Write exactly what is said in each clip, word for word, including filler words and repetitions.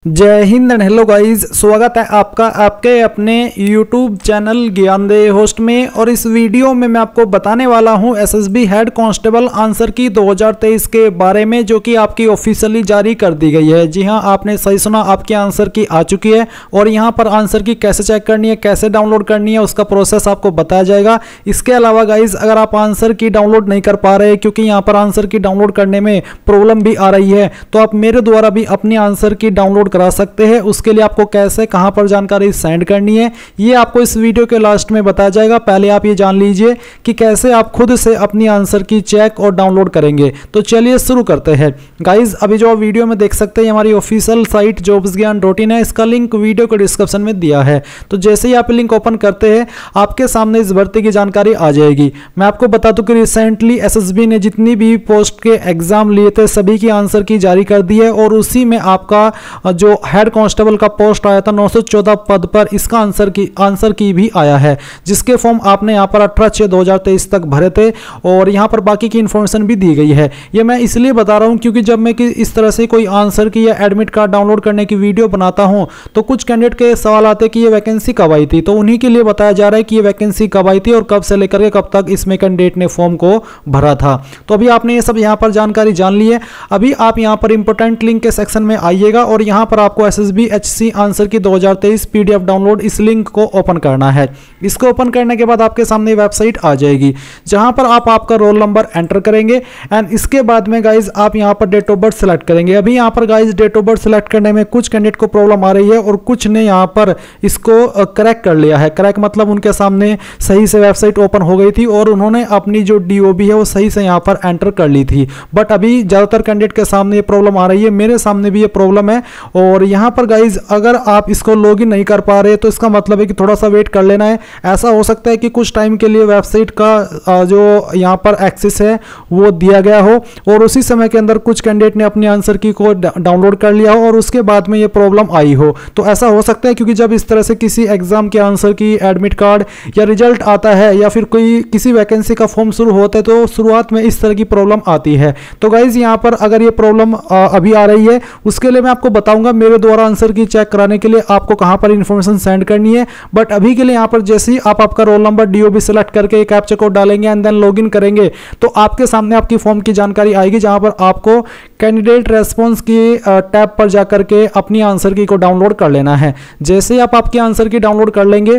जय Hind and hello guys, स्वागत है आपका आपके अपने यूट्यूब चैनल ज्ञानदेह होस्ट में। और इस वीडियो में मैं आपको बताने वाला हूं एसएसबी हेड कांस्टेबल आंसर की दो हज़ार तेईस के बारे में, जो कि आपकी ऑफिशियली जारी कर दी गई है। जी हां, आपने सही सुना, आपकी आंसर की आ चुकी है। और यहां पर आंसर की कैसे चेक करनी है, कैसे डाउनलोड करनी है, उसका प्रोसेस आपको बताया जाएगा। इसके अलावा गाइज, अगर आप आंसर की डाउनलोड नहीं कर पा रहे क्योंकि यहाँ पर आंसर की डाउनलोड करने में प्रॉब्लम भी आ रही है, तो आप मेरे द्वारा भी अपनी आंसर की डाउनलोड करा सकते हैं। उसके लिए आपको कैसे, कहां पर जानकारी सेंड करनी है, ये आपको इस वीडियो के लास्ट में बताया जाएगा। पहले आप ये जान लीजिए कि कैसे आप खुद से अपनी आंसर की चेक और डाउनलोड करेंगे। तो चलिए शुरू करते हैं गाइज। अभी जो आप वीडियो में देख सकते हैं, हमारी official site jobs Gyan dot in है। इसका लिंक वीडियो के डिस्क्रिप्शन में दिया है। तो जैसे ही आप लिंक ओपन करते हैं, आपके सामने इस भर्ती की जानकारी आ जाएगी। मैं आपको बता दूं कि रिसेंटली एसएसबी ने जितनी भी पोस्ट के एग्जाम लिए थे, सभी की आंसर की जारी कर दी है। और उसी में आपका जो हेड कांस्टेबल का पोस्ट आया था नौ सौ चौदह पद पर, इसका आंसर की आंसर की भी आया है, जिसके फॉर्म आपने यहां पर अठारह छह दो हज़ार तेईस तक भरे थे। और यहां पर बाकी की इंफॉर्मेशन भी दी गई है। ये मैं इसलिए बता रहा हूं क्योंकि जब मैं कि इस तरह से कोई आंसर की या एडमिट कार्ड डाउनलोड करने की वीडियो बनाता हूं, तो कुछ कैंडिडेट के सवाल आते कि ये वैकेंसी कब आई थी। तो उन्हीं के लिए बताया जा रहा है कि ये वैकेंसी कब आई थी और कब से लेकर के कब तक इसमें कैंडिडेट ने फॉर्म को भरा था। तो अभी आपने ये सब यहां पर जानकारी जान ली है। अभी आप यहां पर इंपोर्टेंट लिंक के सेक्शन में आइएगा और यहां पर आपको एसएसबी एचसी आंसर की दो हज़ार तेईस पीडीएफ डाउनलोड, इस लिंक को ओपन करना है। इसको ओपन करने के बाद आपके सामने वेबसाइट आ जाएगी, जहां पर आप आपका रोल नंबर एंटर करेंगे। एंड इसके बाद में गाइज आप यहां पर डेट ऑफ बर्थ सेलेक्ट करेंगे। अभी यहां पर guys date of birth select करने में कुछ कैंडिडेट को प्रॉब्लम आ रही है और कुछ ने यहां पर इसको क्रैक कर लिया है। क्रैक मतलब उनके सामने सही से वेबसाइट ओपन हो गई थी और उन्होंने अपनी जो डीओबी है वो सही से यहां पर एंटर कर ली थी। बट अभी ज्यादातर कैंडिडेट के सामने ये प्रॉब्लम आ रही है, मेरे सामने भी ये प्रॉब्लम है। और यहां पर गाइज अगर आप इसको लॉगिन नहीं कर पा रहे, तो इसका मतलब है कि थोड़ा सा वेट कर लेना है। ऐसा हो सकता है कि कुछ टाइम के लिए वेबसाइट का जो यहाँ पर एक्सेस है वो दिया गया हो और उसी समय के अंदर कुछ कैंडिडेट ने अपनी आंसर की को डाउनलोड कर लिया हो और उसके बाद में ये प्रॉब्लम आई हो। तो ऐसा हो सकता है क्योंकि जब इस तरह से किसी एग्जाम के आंसर की एडमिट कार्ड या रिजल्ट आता है या फिर कोई किसी वैकेंसी का फॉर्म शुरू होता है, तो शुरुआत में इस तरह की प्रॉब्लम आती है। तो गाइज यहाँ पर अगर ये प्रॉब्लम अभी आ रही है, उसके लिए मैं आपको बताऊंगा मेरे द्वारा आंसर की चेक कराने के लिए आपको कहां पर इंफॉर्मेशन सेंड करनी है। बट अभी के लिए यहां पर जैसे ही आप आपका रोल नंबर डीओबी सेलेक्ट करके एक कैप्चा कोड डालेंगे एंड देन लॉगिन करेंगे, तो आपके सामने आपकी फॉर्म की जानकारी आएगी, जहां पर आपको कैंडिडेट रेस्पॉन्स की टैब पर जाकर के अपनी आंसर की को डाउनलोड कर लेना है। जैसे ही आप आपकी आंसर की डाउनलोड कर लेंगे,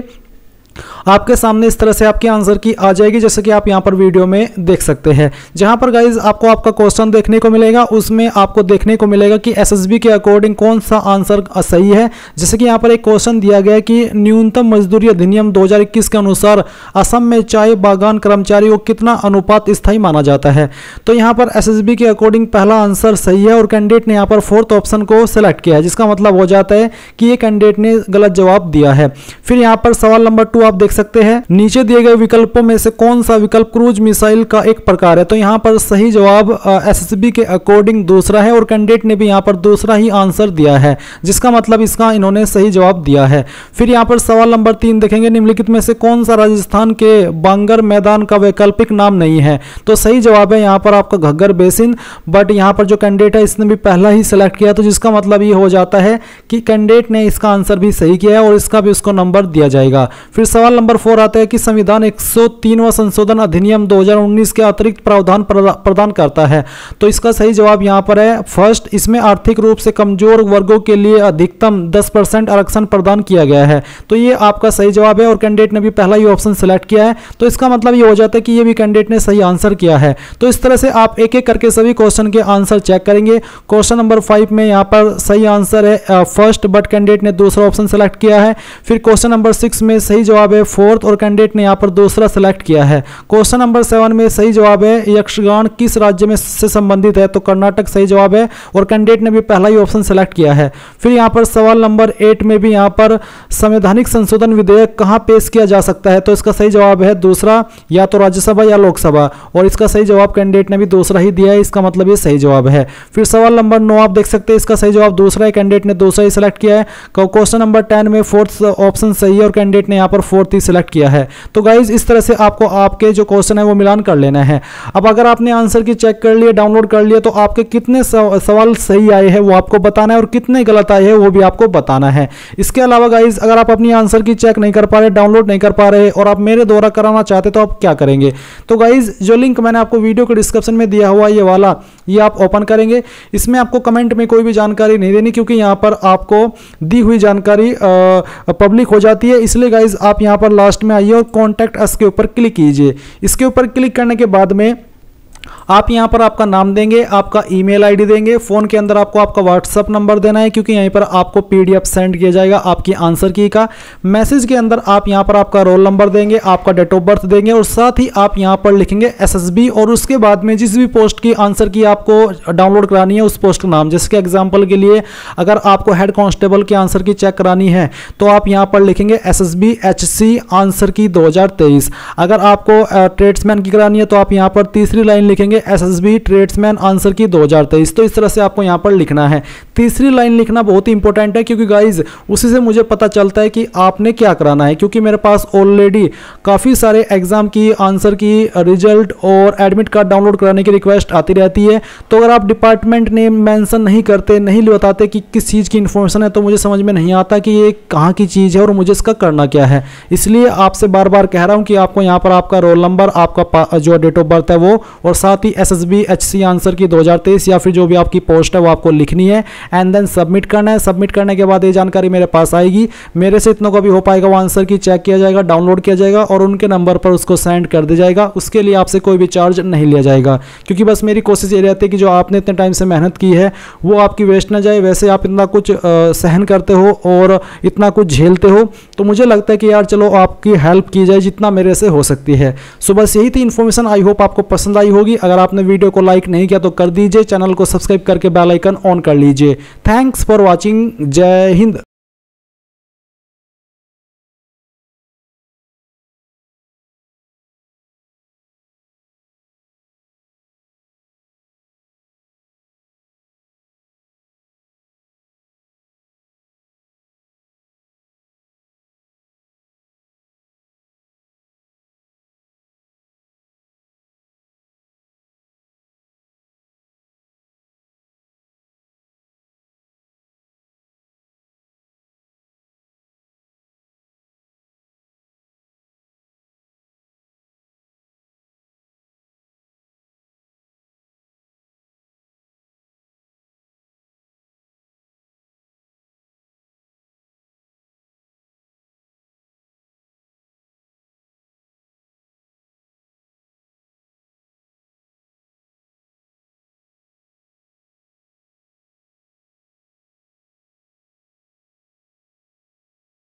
आपके सामने इस तरह से आपकी आंसर की आ जाएगी, जैसे कि आप यहां पर वीडियो में देख सकते हैं। जहां पर गाइज आपको आपका क्वेश्चन देखने को मिलेगा, उसमें आपको देखने को मिलेगा कि एसएसबी के अकॉर्डिंग कौन सा आंसर सही है। जैसे कि यहां पर एक क्वेश्चन दिया गया है कि न्यूनतम मजदूरी अधिनियम दो हज़ार इक्कीस के अनुसार असम में चाय बागान कर्मचारी को कितना अनुपात स्थायी माना जाता है। तो यहां पर एसएसबी के अकॉर्डिंग पहला आंसर सही है और कैंडिडेट ने यहां पर फोर्थ ऑप्शन को सिलेक्ट किया है, जिसका मतलब हो जाता है कि ये कैंडिडेट ने गलत जवाब दिया है। फिर यहां पर सवाल नंबर टू आप देख सकते हैं, नीचे दिए गए विकल्पों में से कौन सा विकल्प क्रूज मिसाइल का एक प्रकार है। तो यहां पर सही जवाब एसएसबी के अकॉर्डिंग दूसरा है और कैंडिडेट ने भी यहां पर दूसरा ही आंसर दिया है, जिसका मतलब इसका इन्होंने सही जवाब दिया है। फिर यहां पर सवाल नंबर तीन देखेंगे, निम्नलिखित में से कौन सा राजस्थान के बांगर मैदान का वैकल्पिक नाम नहीं है। तो सही जवाब है यहां पर आपका घग्गर बेसिन। बट यहां पर जो कैंडिडेट है इसने भी पहला ही सिलेक्ट किया, तो जिसका मतलब ये हो जाता है कि कैंडिडेट ने इसका आंसर भी सही किया है और इसका भी उसको नंबर दिया जाएगा। फिर सवाल नंबर फोर आता है कि संविधान एक सौ तीनवां संशोधन अधिनियम दो हज़ार उन्नीस के अतिरिक्त प्रावधान प्रदान करता है। तो इसका सही जवाब यहां पर है फर्स्ट, इसमें आर्थिक रूप से कमजोर वर्गों के लिए अधिकतम दस परसेंट आरक्षण प्रदान किया गया है। तो ये आपका सही जवाब है और कैंडिडेट ने भी पहला ही ऑप्शन सेलेक्ट किया है। तो इसका मतलब ये हो जाता है कि ये भी कैंडिडेट ने सही आंसर किया है। तो इस तरह से आप एक एक करके सभी क्वेश्चन के आंसर चेक करेंगे। क्वेश्चन नंबर फाइव में यहां पर सही आंसर है फर्स्ट, बट कैंडिडेट ने दूसरा ऑप्शन सेलेक्ट किया है। फिर क्वेश्चन नंबर सिक्स में सही जवाब है फोर्थ और कैंडिडेट ने यहां पर दूसरा सेलेक्ट किया है। क्वेश्चन नंबर सेवन में सही जवाब है यक्षगान किस राज्य में से संबंधित है। तो कर्नाटक सही जवाब है और कैंडिडेट ने भी पहला ही ऑप्शन सेलेक्ट किया है। फिर यहां पर सवाल नंबर एट में भी यहां पर संवैधानिक संशोधन विधेयक कहां पेश किया जा सकता है। तो इसका सही जवाब है दूसरा, या तो राज्यसभा या लोकसभा, और इसका सही जवाब कैंडिडेट ने भी दूसरा ही दिया है, इसका मतलब ये सही जवाब है। फिर सवाल नंबर नौ आप देख सकते हैं, इसका सही जवाब दूसरा है, कैंडिडेट ने दूसरा ही सिलेक्ट किया है। क्वेश्चन नंबर टेन में फोर्थ ऑप्शन सही है और कैंडिडेट ने यहां पर फोर्थ ही सिलेक्ट किया है। तो गाइज इस तरह से आपको आपके जो क्वेश्चन है वो मिलान कर लेना है। अब अगर आपने आंसर की चेक कर लिए, डाउनलोड कर लिए, तो आपके कितने सवाल सही आए हैं वो आपको बताना है और कितने गलत आए हैं वो भी आपको बताना है। इसके अलावा गाइज अगर आप अपनी आंसर की चेक नहीं कर पा रहे, डाउनलोड नहीं कर पा रहे और आप मेरे द्वारा कराना चाहते तो आप क्या करेंगे? तो गाइज जो लिंक मैंने आपको वीडियो के डिस्क्रिप्शन में दिया हुआ ये वाला, ये आप ओपन करेंगे। इसमें आपको कमेंट में कोई भी जानकारी नहीं देनी क्योंकि यहाँ पर आपको दी हुई जानकारी पब्लिक हो जाती है, इसलिए गाइज आप यहाँ पर लास्ट में आइए और कॉन्टैक्ट अस के ऊपर क्लिक कीजिए। इसके ऊपर क्लिक करने के बाद में आप यहां पर आपका नाम देंगे, आपका ईमेल आईडी देंगे, फोन के अंदर आपको आपका व्हाट्सएप नंबर देना है क्योंकि यहीं पर आपको पीडीएफ सेंड किया जाएगा आपकी आंसर की का। मैसेज के अंदर आप यहां पर आपका रोल नंबर देंगे, आपका डेट ऑफ बर्थ देंगे और साथ ही आप यहां पर लिखेंगे एसएसबी और उसके बाद में जिस भी पोस्ट की आंसर की आपको डाउनलोड करानी है उस पोस्ट का नाम। जैसे कि एग्जाम्पल के लिए अगर आपको हेड कांस्टेबल की आंसर की चेक करानी है तो आप यहां पर लिखेंगे एसएसबी एचसी आंसर की दो हजार तेईस। अगर आपको ट्रेड्समैन की करानी है तो आप यहां पर तीसरी लाइन लिखेंगे एसएसबी ट्रेड्समैन आंसर की दो हजार तेईस। तो इस तरह से आपको यहां पर लिखना है। तीसरी लाइन लिखना बहुत ही इंपॉर्टेंट है क्योंकि गाइज उसी से मुझे पता चलता है कि आपने क्या कराना है, क्योंकि मेरे पास ऑलरेडी काफ़ी सारे एग्जाम की आंसर की रिजल्ट और एडमिट कार्ड डाउनलोड कराने की रिक्वेस्ट आती रहती है। तो अगर आप डिपार्टमेंट नेम मेंशन नहीं करते, नहीं बताते कि किस चीज़ की इन्फॉर्मेशन है, तो मुझे समझ में नहीं आता कि ये कहाँ की चीज़ है और मुझे इसका करना क्या है। इसलिए आपसे बार बार कह रहा हूँ कि आपको यहाँ पर आपका रोल नंबर, आपका जो डेट ऑफ बर्थ है वो, और साथ ही एसएसबी एचसी आंसर की दो हजार तेईस या फिर जो भी आपकी पोस्ट है वो आपको लिखनी है एंड देन सबमिट करना है। सबमिट करने के बाद ये जानकारी मेरे पास आएगी। मेरे से इतनों का भी हो पाएगा वो आंसर की चेक किया जाएगा, डाउनलोड किया जाएगा और उनके नंबर पर उसको सेंड कर दिया जाएगा। उसके लिए आपसे कोई भी चार्ज नहीं लिया जाएगा क्योंकि बस मेरी कोशिश ये रहती है कि जो आपने इतने टाइम से मेहनत की है वो आपकी वेस्ट ना जाए। वैसे आप इतना कुछ आ, सहन करते हो और इतना कुछ झेलते हो, तो मुझे लगता है कि यार चलो आपकी हेल्प की जाए जितना मेरे से हो सकती है। सो बस यही थी इन्फॉर्मेशन। आई होप आपको पसंद आई होगी। अगर आपने वीडियो को लाइक नहीं किया तो कर दीजिए, चैनल को सब्सक्राइब करके बेल आइकन ऑन कर लीजिए। Thanks for watching. जय हिंद।